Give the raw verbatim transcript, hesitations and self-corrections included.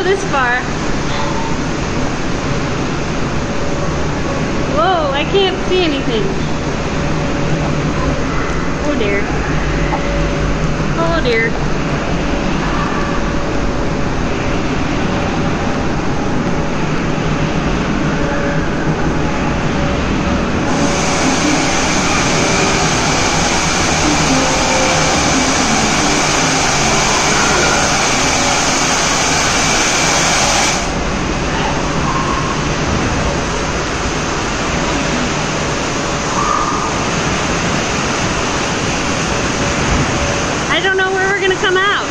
go this far. Whoa, I can't see anything. Oh dear. Oh dear. I don't know where we're gonna come out.